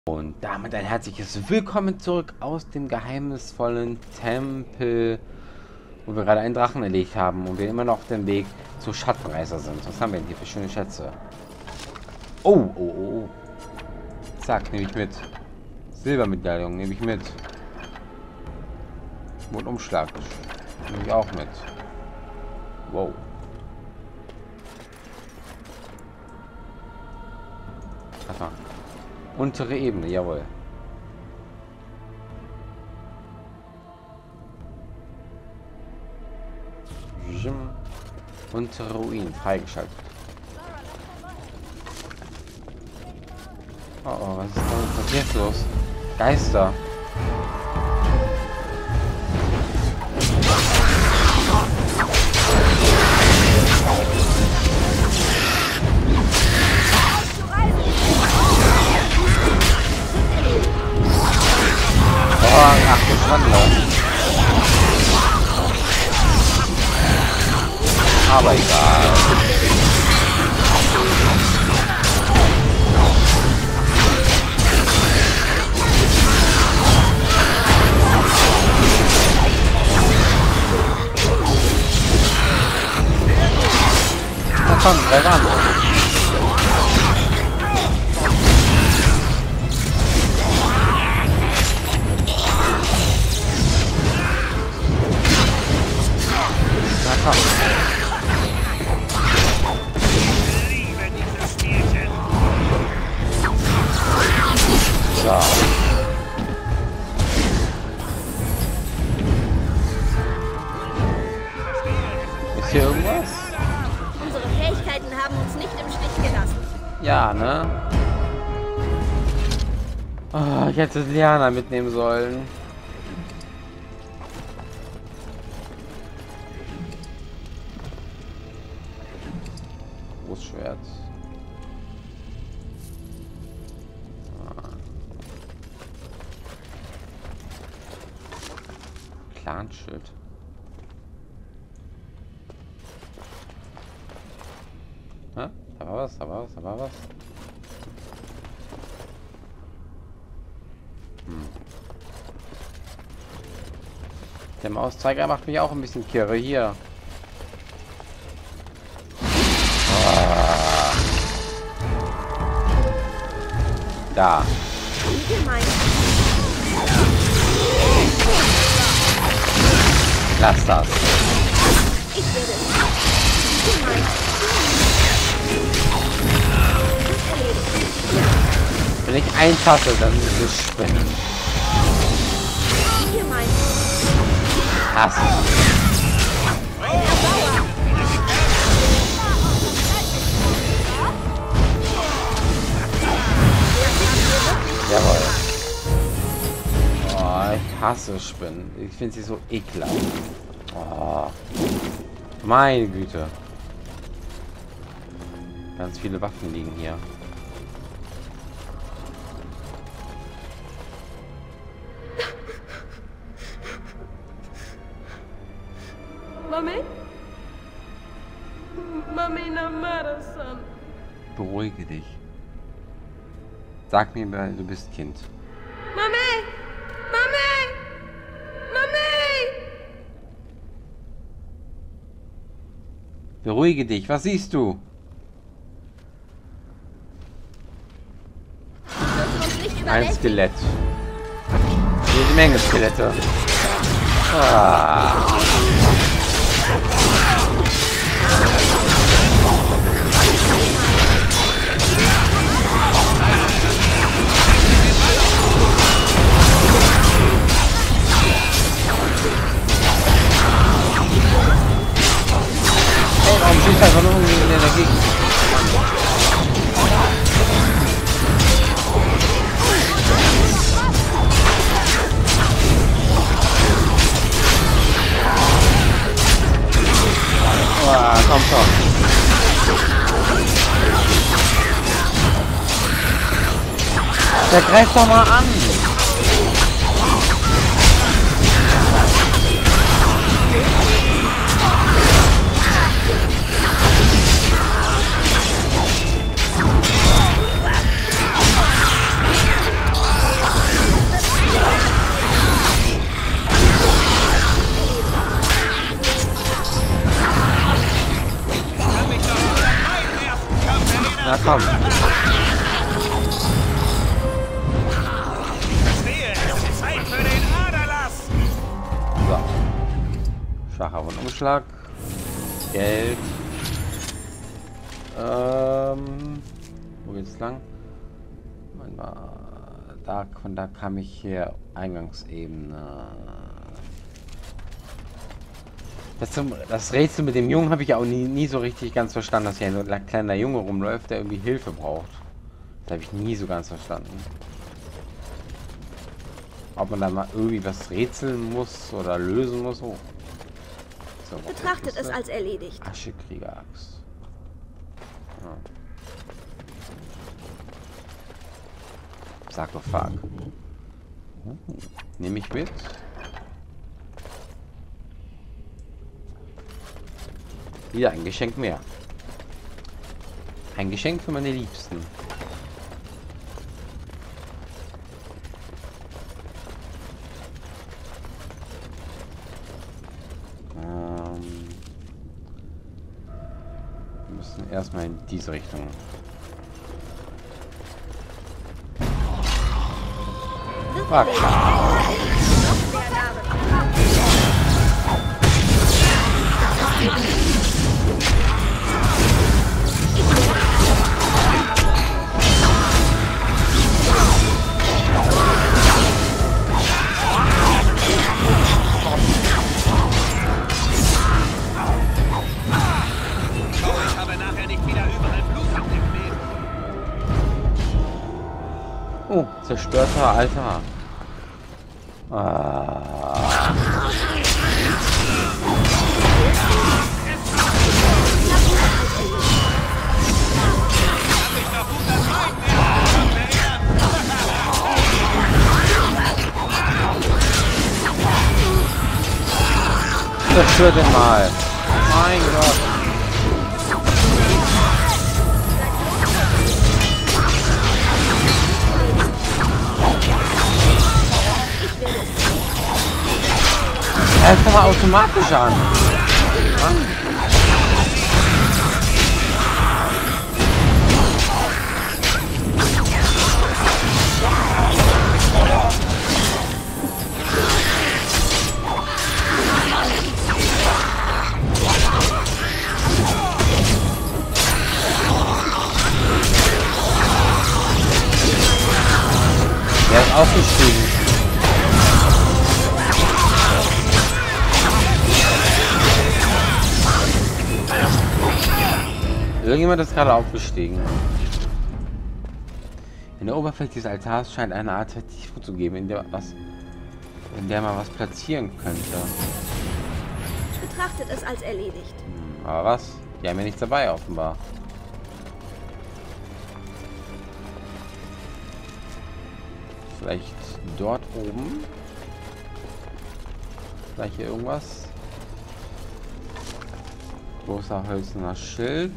Und damit ein herzliches Willkommen zurück aus dem geheimnisvollen Tempel, wo wir gerade einen Drachen erlegt haben und wir immer noch auf dem Weg zu Schattenreißer sind. Was haben wir denn hier für schöne Schätze? Oh. Zack, nehme ich mit. Silbermedaillon nehme ich mit. Und Umschlag nehme ich auch mit. Wow. Warte mal. Untere Ebene, jawohl. Untere Ruinen freigeschaltet. Oh, was ist jetzt los? Geister. Ach, das Wandler. Aber egal. Na komm, 3 waren wir. So. Ist hier irgendwas? Unsere Fähigkeiten haben uns nicht im Stich gelassen. Ja, ne? Oh, ich hätte Liana mitnehmen sollen. Großschwert. Clanschild. Hä? Da war was. Der Mauszeiger macht mich auch ein bisschen kirre hier. Da. Lass das. Ich werde Wenn ich eintasse, dann ist es Spinnen. Hass. Jawohl. Oh, ich hasse Spinnen. Ich finde sie so ekelhaft. Oh. Meine Güte. Ganz viele Waffen liegen hier. Mami Namara-san. Beruhige dich. Sag mir, du bist Kind. Mami! Beruhige dich. Was siehst du? Ein Skelett. Jede Menge Skelette. Ah. Hey, warum schießt einfach nur irgendwie in der Gegend? Komm schon. Der greift doch mal an. komm. Verstehe, es ist Zeit für den Aderlass. So. Schwacher Rundumschlag. Geld. Wo geht's lang? Von da kam ich hier Eingangsebene. Das Rätsel mit dem Jungen habe ich auch nie so richtig ganz verstanden, dass hier ein kleiner Junge rumläuft, der irgendwie Hilfe braucht. Das habe ich nie so ganz verstanden. Ob man da mal irgendwie was rätseln muss oder lösen muss. Oh. So, Betrachtet es als erledigt. Aschekrieger-Axt. Ja. Sarkophag. Nehme ich mit. Wieder ein Geschenk mehr. Ein Geschenk für meine Liebsten. Wir müssen erstmal in diese Richtung. Fuck. Ich habe nachher nicht wieder überall Blut auf dem Leben. Oh, zerstörter Altar. Ah. Zerstört den mal. Mein Gott. Er ist aber automatisch an. Er ist aufgestiegen. Irgendjemand ist gerade aufgestiegen. In der Oberfläche des Altars scheint eine Art Vertiefung zu geben, in der man was platzieren könnte. Betrachtet es als erledigt. Aber was? Die haben ja nichts dabei, offenbar. Vielleicht dort oben? Vielleicht hier irgendwas? Großer hölzerner Schild.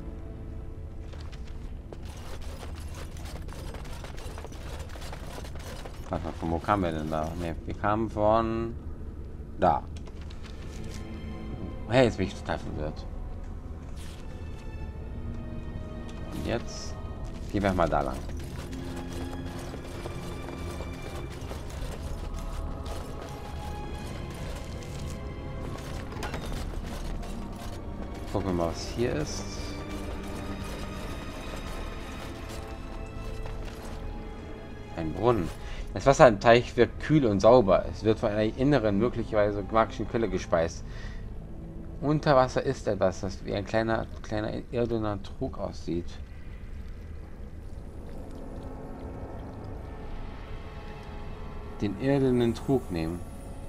Warte mal, von wo kamen wir denn da? Ne, wir kamen von da. Hey, jetzt bin ich total verwirrt. Und jetzt gehen wir mal da lang. Gucken wir mal, was hier ist. Ein Brunnen. Das Wasser im Teich wirkt kühl und sauber. Es wird von einer inneren, möglicherweise magischen Quelle gespeist. Unter Wasser ist etwas, das wie ein kleiner irdener Trug aussieht. Den irdenen Trug nehmen.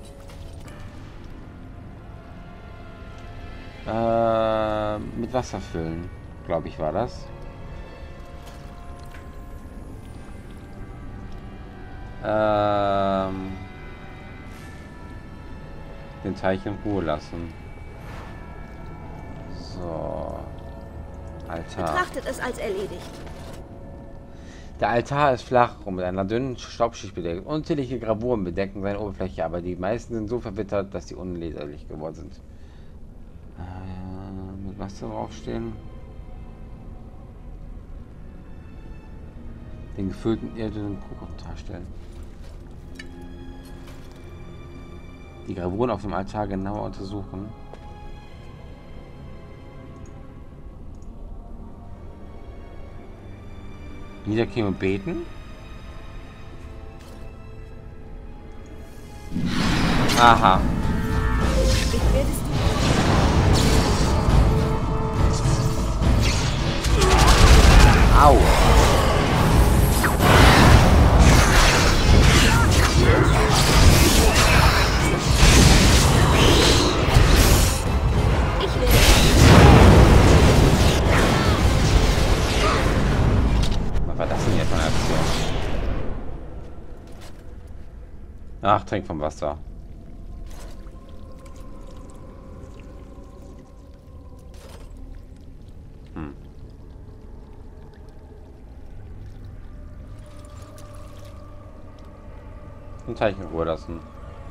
Mit Wasser füllen, glaube ich, war das. Den Teich in Ruhe lassen. So. Altar. Betrachtet es als erledigt. Der Altar ist flach und mit einer dünnen Staubschicht bedeckt. Unzählige Gravuren bedecken seine Oberfläche, aber die meisten sind so verwittert, dass sie unleserlich geworden sind. Mit was da draufstehen? den gefüllten irdenen Kuchen darstellen. Die Gravuren auf dem Altar genauer untersuchen. Niederknien und beten. Aha. Au. Was war das denn jetzt für eine Aktion? Ach, trink vom Wasser. Den Teich in Ruhe lassen.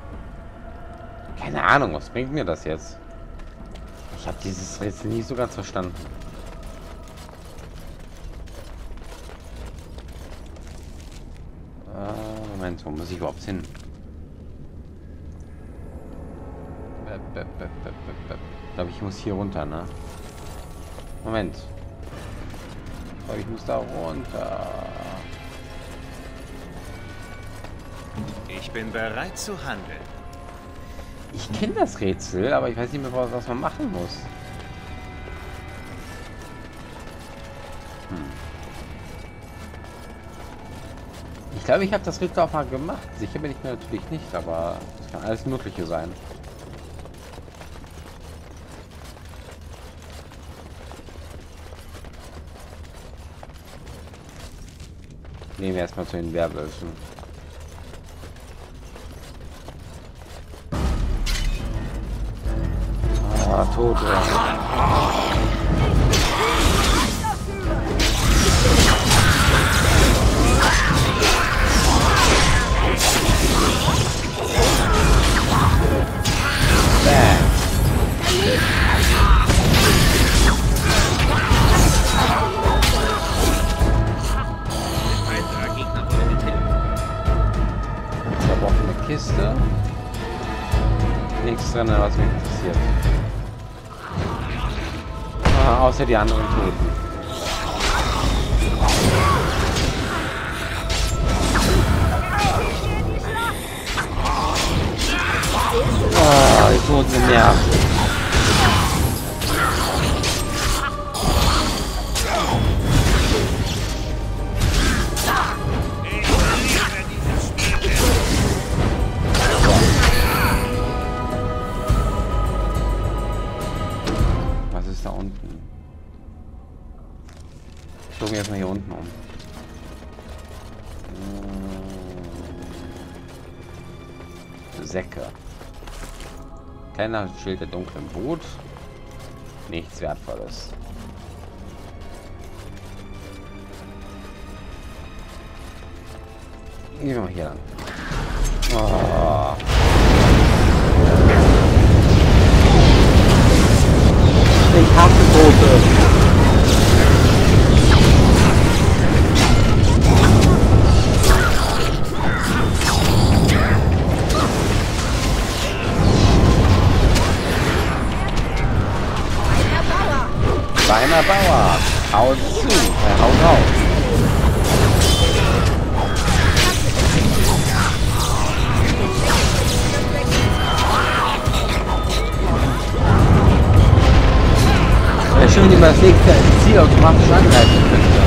Keine Ahnung, was bringt mir das jetzt? Ich habe dieses Rätsel nie so ganz verstanden. Moment, wo muss ich überhaupt hin? Ich glaube, ich muss hier runter, ne? Moment. Ich glaube, ich muss da runter. Ich bin bereit zu handeln. Ich kenne das Rätsel, aber ich weiß nicht mehr, was man machen muss. Ich glaube, ich habe das Rätsel auch mal gemacht. Sicher bin ich mir natürlich nicht, aber es kann alles Mögliche sein. Nehmen wir erstmal zu den Werwölfen. Ah, Tote. Kiste. Nichts drin, was mich interessiert. Außer die anderen Toten. Oh, die Toten sind nervig. Gucken wir erstmal hier unten um. Säcke. Kleiner Schild der dunklen Wut. Nichts Wertvolles. Gehen wir mal hier lang. Oh. Ich hasse Boote. Kleiner Bauer, haut zu, haut raus. Wäre schön, wenn man das nächste Ziel automatisch angreifen könnte.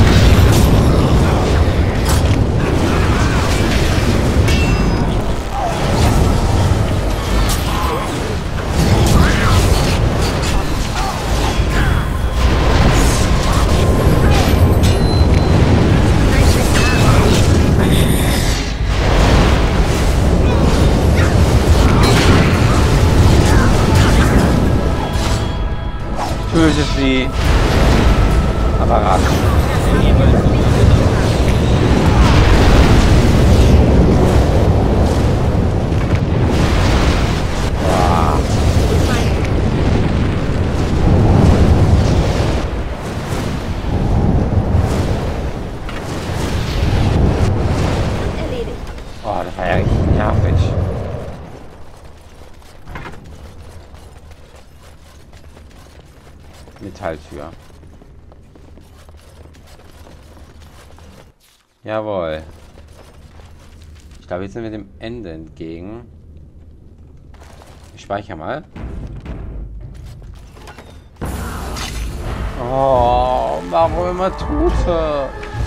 Tötet sie. Apparat. Ja, richtig nervig. Metalltür. Jawohl. Ich glaube, jetzt sind wir dem Ende entgegen. Ich speichere mal. Oh, warum immer Tote?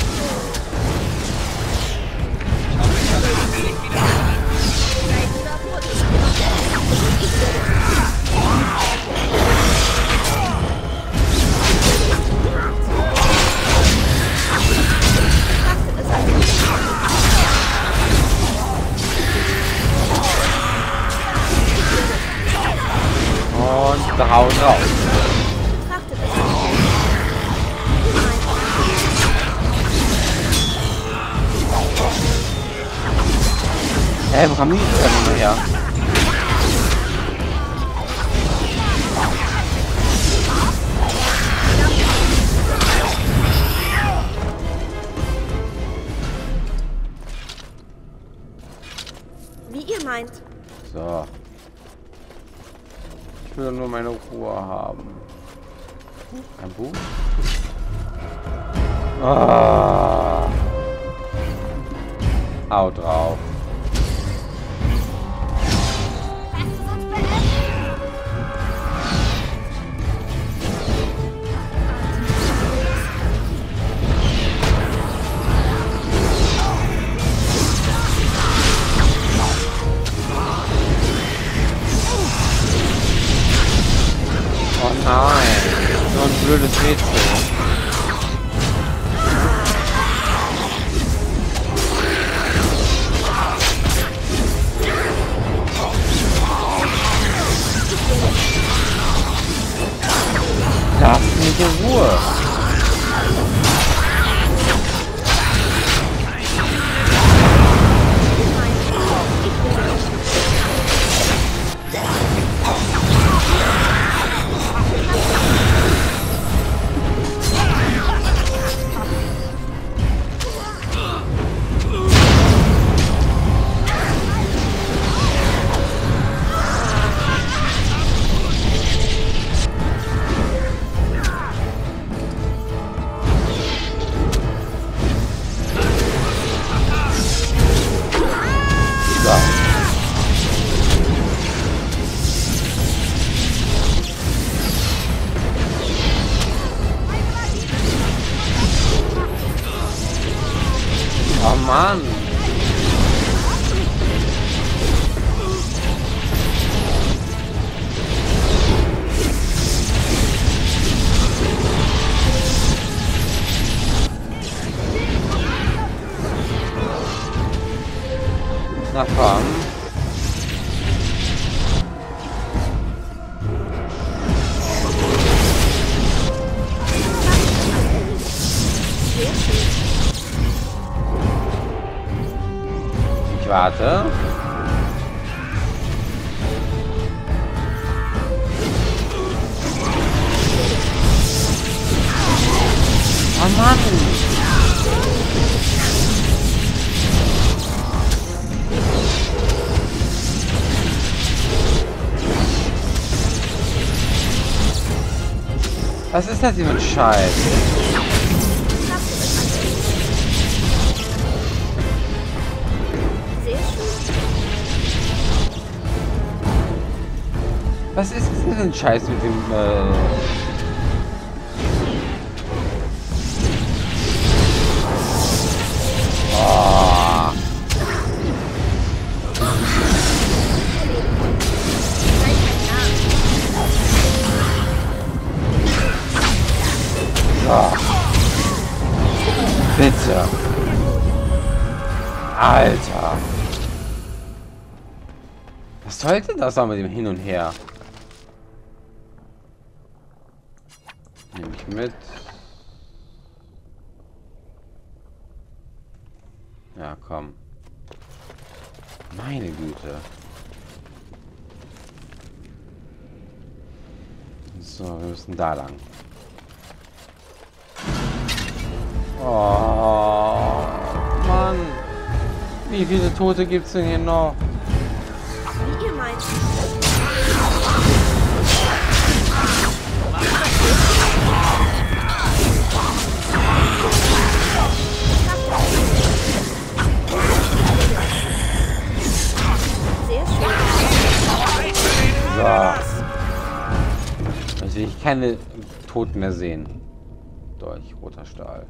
Und drauf. Hey, wo kam die denn her? Wie ihr meint. So. Ich will nur meine Ruhe haben. Ein Buch? Ah. Hau drauf. Oh nein, so ein blödes Rätsel. Lass mich in Ruhe. Oh Mann. Na komm. Ich warte. Oh Mann. Was ist das hier für ein Scheiß? Was ist das denn Scheiß mit dem Oh. Oh. Bitte. Alter. Was sollte das auch mit dem Hin und Her? Nehme ich mit. Ja, komm. Meine Güte. So, wir müssen da lang. Oh, Mann. Wie viele Tote gibt's denn hier noch? Wie ihr meint. Sehr schön. So. Also ich keine Toten mehr sehen. Dolch, roter Stahl.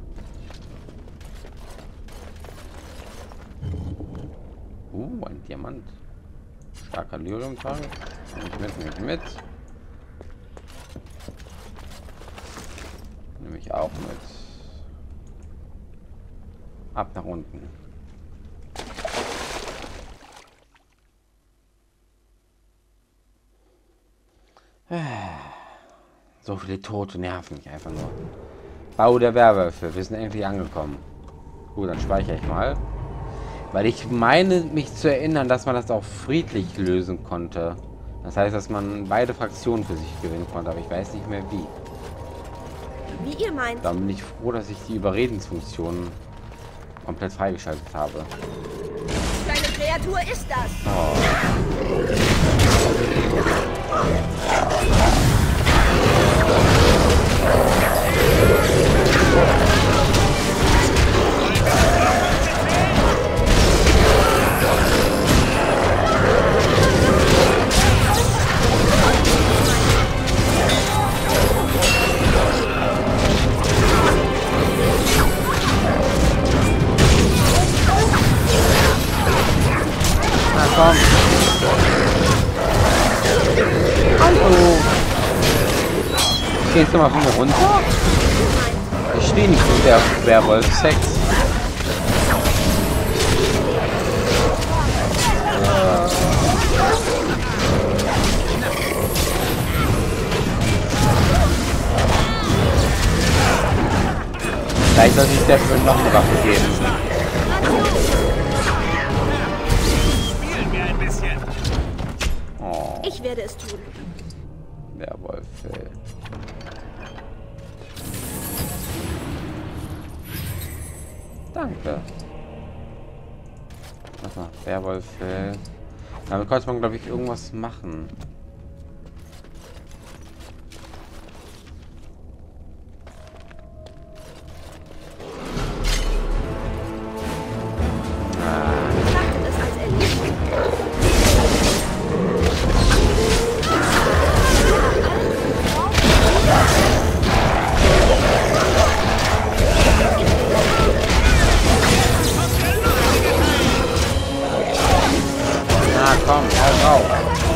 Ein Diamant. Starker Lyrium-Tag. Nehme ich mit. Nehme ich auch mit. Ab nach unten. So viele Tote nerven mich einfach nur. Bau der Werwölfe. Wir sind endlich angekommen. Gut, dann speichere ich mal. Weil ich meine, mich zu erinnern, dass man das auch friedlich lösen konnte. Das heißt, dass man beide Fraktionen für sich gewinnen konnte, aber ich weiß nicht mehr wie. Wie ihr meint. Dann bin ich froh, dass ich die Überredensfunktion komplett freigeschaltet habe. Kleine Kreatur ist das. Oh. Komm. Hallo. Gehst du mal von mir runter? Ich stehe nicht mit der Werwolf-Sex. Vielleicht sollte ich dafür noch eine Waffe geben. Ich werde es tun. Werwolf-Fell. Danke. Warte mal, Werwolf-Fell. Damit konnte man, glaube ich, irgendwas machen. Betrachtet es als erledigt. Komm, hau drauf.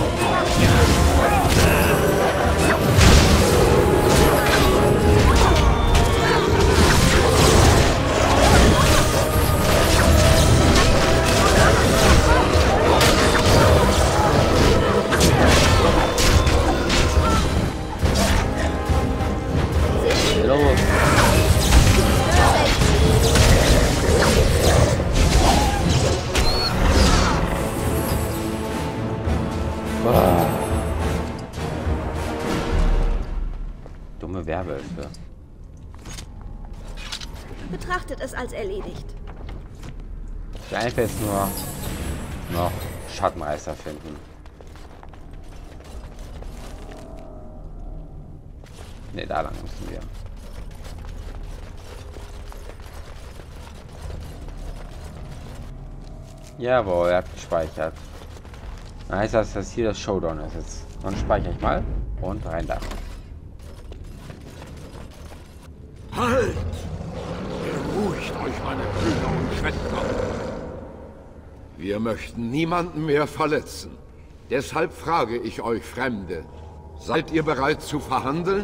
Los. Dumme Werwölfe. Betrachtet es als erledigt. Ich will einfach jetzt nur noch Schattenreißer finden. Ne, da lang müssen wir. Jawohl, er hat gespeichert. Dann heißt das, dass hier das Showdown ist jetzt. Dann speichere ich mal und rein da. Halt! Beruhigt euch, meine Brüder und Schwestern. Wir möchten niemanden mehr verletzen. Deshalb frage ich euch Fremde. Seid ihr bereit zu verhandeln?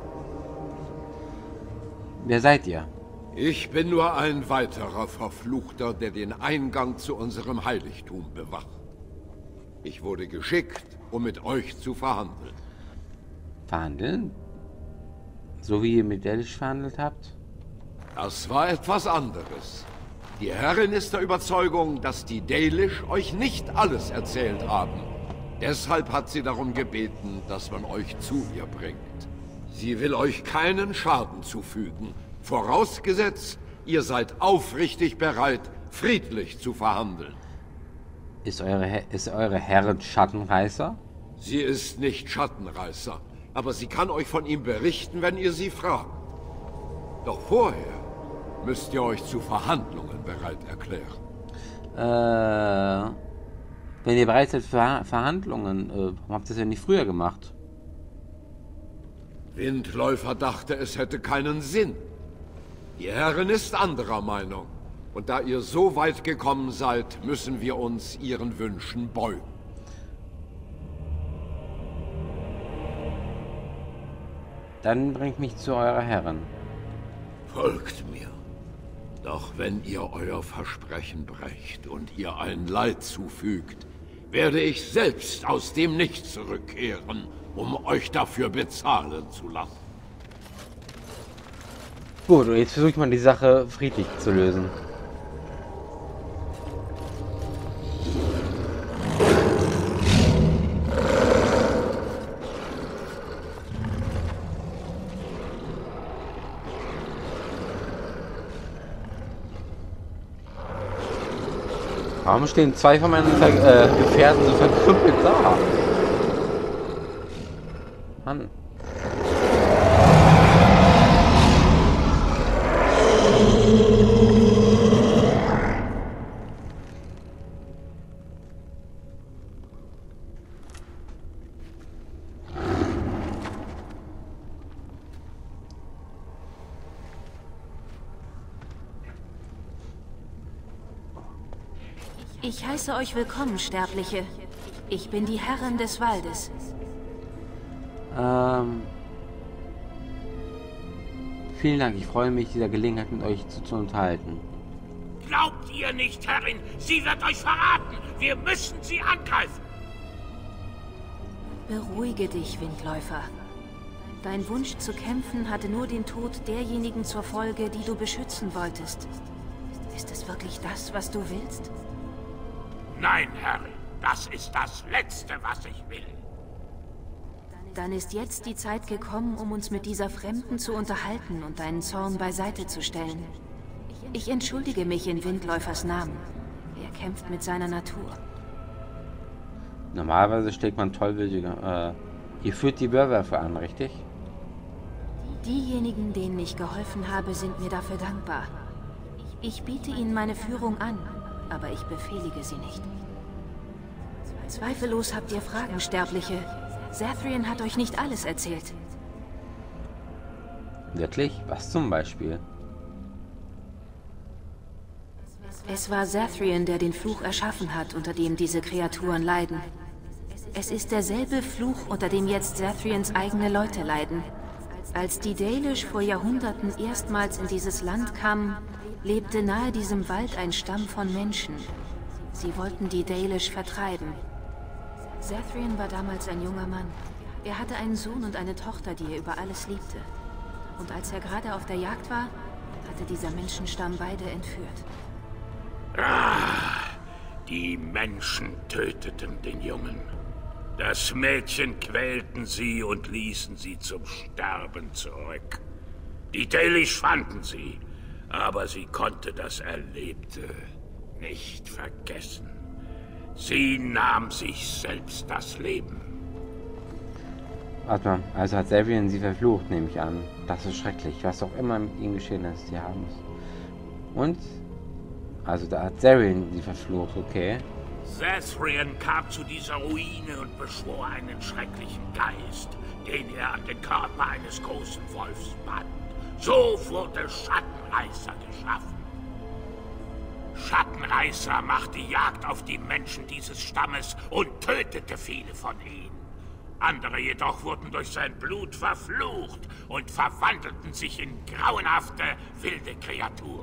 Wer seid ihr? Ich bin nur ein weiterer Verfluchter, der den Eingang zu unserem Heiligtum bewacht. Ich wurde geschickt, um mit euch zu verhandeln. Verhandeln? So wie ihr mit Delish verhandelt habt? Das war etwas anderes. Die Herrin ist der Überzeugung, dass die Dalish euch nicht alles erzählt haben. Deshalb hat sie darum gebeten, dass man euch zu ihr bringt. Sie will euch keinen Schaden zufügen, vorausgesetzt, ihr seid aufrichtig bereit, friedlich zu verhandeln. Ist eure Herrin Schattenreißer? Sie ist nicht Schattenreißer, aber sie kann euch von ihm berichten, wenn ihr sie fragt. Doch vorher müsst ihr euch zu Verhandlungen bereit erklären. Wenn ihr bereit seid für Verhandlungen, warum habt ihr das ja nicht früher gemacht? Windläufer dachte, es hätte keinen Sinn. Die Herrin ist anderer Meinung. Und da ihr so weit gekommen seid, müssen wir uns ihren Wünschen beugen. Dann bringt mich zu eurer Herrin. Folgt mir. Doch wenn ihr euer Versprechen brecht und ihr ein Leid zufügt, werde ich selbst aus dem Nichts zurückkehren, um euch dafür bezahlen zu lassen. Gut, und jetzt versuche ich mal die Sache friedlich zu lösen. Warum stehen zwei von meinen Gefährten so verkrüppelt da? Mann. Ich heiße euch willkommen, Sterbliche. Ich bin die Herrin des Waldes. Vielen Dank, ich freue mich, dieser Gelegenheit mit euch zu unterhalten. Glaubt ihr nicht, Herrin? Sie wird euch verraten. Wir müssen sie angreifen. Beruhige dich, Windläufer. Dein Wunsch zu kämpfen hatte nur den Tod derjenigen zur Folge, die du beschützen wolltest. Ist es wirklich das, was du willst? Nein, Herrin. Das ist das Letzte, was ich will. Dann ist jetzt die Zeit gekommen, um uns mit dieser Fremden zu unterhalten und deinen Zorn beiseite zu stellen. Ich entschuldige mich in Windläufers Namen. Er kämpft mit seiner Natur. Normalerweise schlägt man tollwütige. Ihr führt die Werwölfe an, richtig? Diejenigen, denen ich geholfen habe, sind mir dafür dankbar. Ich biete ihnen meine Führung an, aber ich befehlige sie nicht. Zweifellos habt ihr Fragen, Sterbliche. Zathrian hat euch nicht alles erzählt. Wirklich? Was zum Beispiel? Es war Zathrian, der den Fluch erschaffen hat, unter dem diese Kreaturen leiden. Es ist derselbe Fluch, unter dem jetzt Zathrians eigene Leute leiden. Als die Dalish vor Jahrhunderten erstmals in dieses Land kamen, lebte nahe diesem Wald ein Stamm von Menschen. Sie wollten die Dalish vertreiben. Zathrian war damals ein junger Mann. Er hatte einen Sohn und eine Tochter, die er über alles liebte. Und als er gerade auf der Jagd war, hatte dieser Menschenstamm beide entführt. Die Menschen töteten den Jungen. Das Mädchen quälten sie und ließen sie zum Sterben zurück. Die Dalish fanden sie, aber sie konnte das Erlebte nicht vergessen. Sie nahm sich selbst das Leben. Warte mal, also hat Zathrian sie verflucht, nehme ich an. Das ist schrecklich, was auch immer mit ihnen geschehen ist. Sie haben es. Und? Also da hat Zathrian sie verflucht, okay. Zathrian kam zu dieser Ruine und beschwor einen schrecklichen Geist, den er an den Körper eines großen Wolfs band. So wurde Schattenreißer geschaffen. Schattenreißer machte Jagd auf die Menschen dieses Stammes und tötete viele von ihnen. Andere jedoch wurden durch sein Blut verflucht und verwandelten sich in grauenhafte, wilde Kreaturen.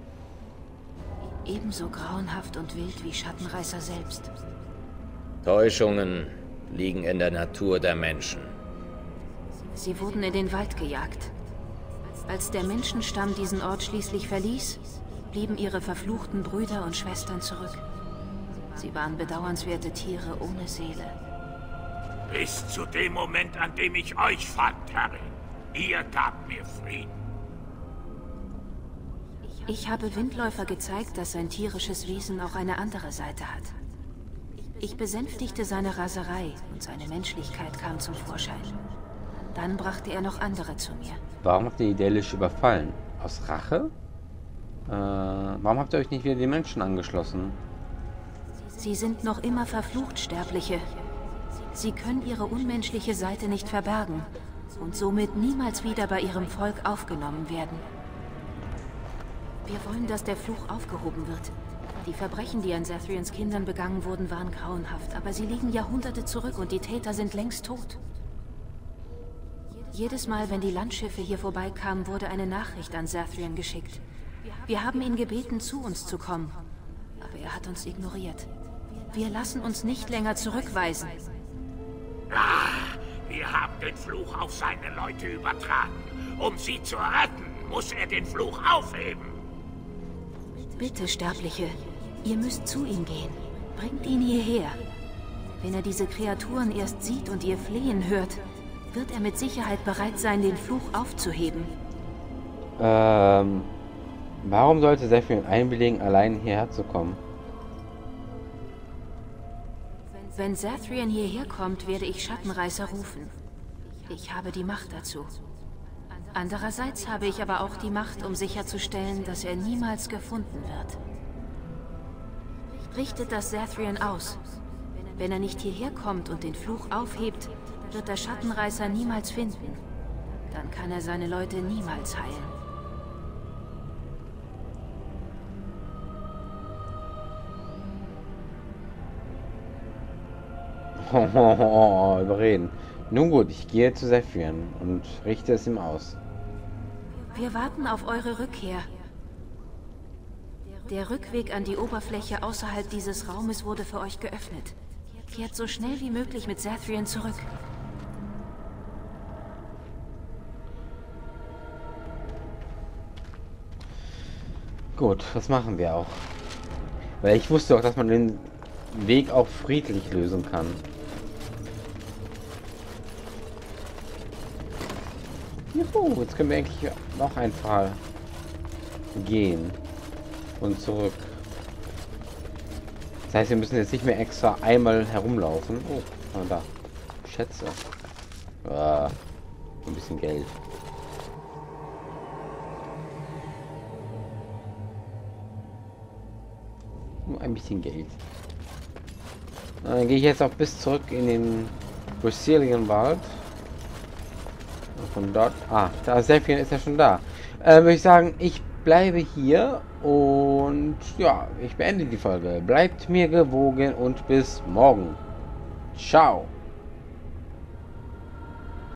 Ebenso grauenhaft und wild wie Schattenreißer selbst. Täuschungen liegen in der Natur der Menschen. Sie wurden in den Wald gejagt. Als der Menschenstamm diesen Ort schließlich verließ, blieben ihre verfluchten Brüder und Schwestern zurück. Sie waren bedauernswerte Tiere ohne Seele. Bis zu dem Moment, an dem ich euch fand, Herrin. Ihr gabt mir Frieden. Ich habe Windläufer gezeigt, dass sein tierisches Wesen auch eine andere Seite hat. Ich besänftigte seine Raserei und seine Menschlichkeit kam zum Vorschein. Dann brachte er noch andere zu mir. Warum habt ihr die Delish überfallen? Aus Rache? Warum habt ihr euch nicht wieder den Menschen angeschlossen? Sie sind noch immer verflucht, Sterbliche. Sie können ihre unmenschliche Seite nicht verbergen und somit niemals wieder bei ihrem Volk aufgenommen werden. Wir wollen, dass der Fluch aufgehoben wird. Die Verbrechen, die an Zathrians Kindern begangen wurden, waren grauenhaft, aber sie liegen Jahrhunderte zurück und die Täter sind längst tot. Jedes Mal, wenn die Landschiffe hier vorbeikamen, wurde eine Nachricht an Zathrian geschickt. Wir haben ihn gebeten, zu uns zu kommen, aber er hat uns ignoriert. Wir lassen uns nicht länger zurückweisen. Wir haben den Fluch auf seine Leute übertragen. Um sie zu retten, muss er den Fluch aufheben. Bitte, Sterbliche, ihr müsst zu ihm gehen. Bringt ihn hierher. Wenn er diese Kreaturen erst sieht und ihr Flehen hört, wird er mit Sicherheit bereit sein, den Fluch aufzuheben. Warum sollte Zathrian einwilligen, allein hierher zu kommen? Wenn Zathrian hierher kommt, werde ich Schattenreißer rufen. Ich habe die Macht dazu. Andererseits habe ich aber auch die Macht, um sicherzustellen, dass er niemals gefunden wird. Richtet das Zathrian aus. Wenn er nicht hierher kommt und den Fluch aufhebt, wird der Schattenreißer niemals finden. Dann kann er seine Leute niemals heilen. Überreden. Nun gut, ich gehe zu Zathrian und richte es ihm aus. Wir warten auf eure Rückkehr. Der Rückweg an die Oberfläche außerhalb dieses Raumes wurde für euch geöffnet. Kehrt so schnell wie möglich mit Zathrian zurück. Gut, das machen wir auch. Weil ich wusste auch, dass man den Weg auch friedlich lösen kann. Juhu, jetzt können wir eigentlich noch einfach gehen und zurück. Das heißt, wir müssen jetzt nicht mehr extra einmal herumlaufen. Oh, da. Schätze. Ah, ein bisschen Geld. Nur ein bisschen Geld. Dann gehe ich jetzt auch bis zurück in den Brazilian-Wald. Von dort. Ah, da ist Zathrian, ist ja schon da. Würde ich sagen, ich bleibe hier und ja, ich beende die Folge. Bleibt mir gewogen und bis morgen. Ciao.